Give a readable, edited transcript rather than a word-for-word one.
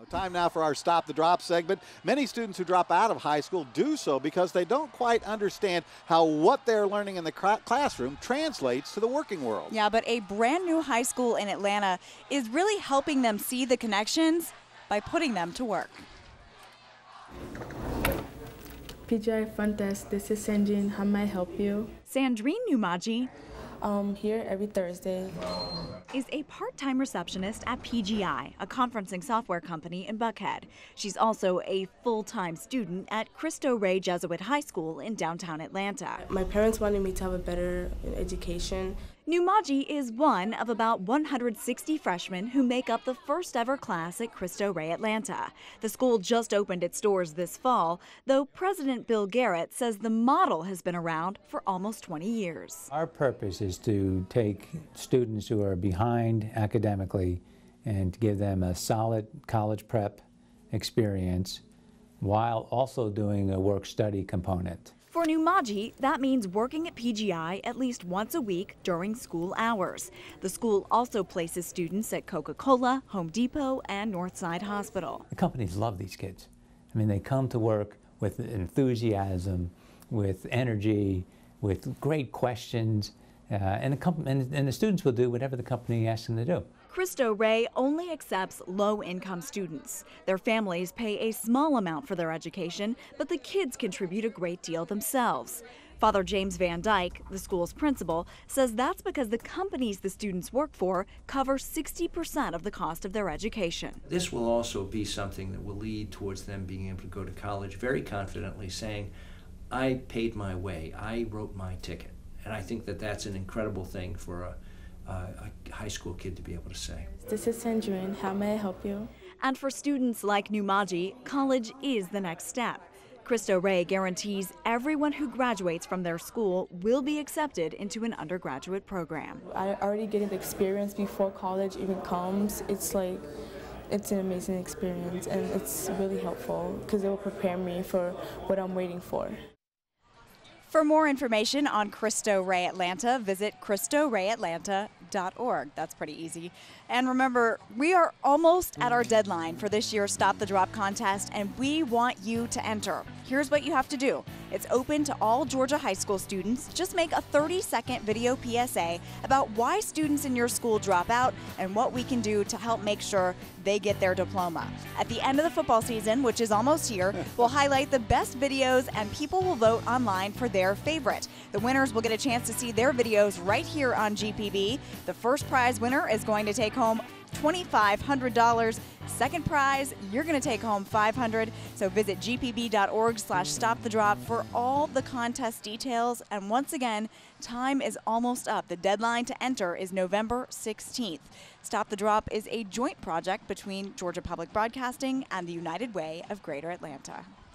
Time now for our Stop the Drop segment. Many students who drop out of high school do so because they don't quite understand how what they're learning in the classroom translates to the working world. Yeah, but a brand new high school in Atlanta is really helping them see the connections by putting them to work. PGI Front Desk, this is Sandrine. How may I help you? Sandrine Numaji Here every Thursday. is a part-time receptionist at PGI, a conferencing software company in Buckhead. She's also a full-time student at Cristo Rey Jesuit High School in downtown Atlanta. My parents wanted me to have a better education. Numaji is one of about 160 freshmen who make up the first ever class at Cristo Rey Atlanta. The school just opened its doors this fall, though President Bill Garrett says the model has been around for almost 20 years. Our purpose is to take students who are behind academically and to give them a solid college prep experience while also doing a work-study component. For Numaji, that means working at PGI at least once a week during school hours. The school also places students at Coca-Cola, Home Depot, and Northside Hospital. The companies love these kids. I mean, they come to work with enthusiasm, with energy, with great questions, and the students will do whatever the company asks them to do. Cristo Rey only accepts low-income students. Their families pay a small amount for their education, but the kids contribute a great deal themselves. Father James Van Dyke, the school's principal, says that's because the companies the students work for cover 60% of the cost of their education. This will also be something that will lead towards them being able to go to college very confidently, saying, I paid my way, I wrote my ticket. And I think that that's an incredible thing for a high school kid to be able to say. This is Sandrine. How may I help you? And for students like Numaji, college is the next step. Cristo Rey guarantees everyone who graduates from their school will be accepted into an undergraduate program. I already getting the experience before college even comes. It's an amazing experience, and it's really helpful because it will prepare me for what I'm waiting for. For more information on Cristo Rey Atlanta, visit CristoReyAtlanta.org. That's pretty easy. And remember, we are almost at our deadline for this year's Stop the Drop contest, and we want you to enter. Here's what you have to do. It's open to all Georgia high school students. Just make a 30-second video PSA about why students in your school drop out and what we can do to help make sure they get their diploma. At the end of the football season, which is almost here, we'll highlight the best videos and people will vote online for their favorite. The winners will get a chance to see their videos right here on GPB. The first prize winner is going to take home $2,500. Second prize, you're going to take home $500. So visit gpb.org/stopthedrop for all the contest details. And once again, time is almost up. The deadline to enter is November 16th. Stop the Drop is a joint project between Georgia Public Broadcasting and the United Way of Greater Atlanta.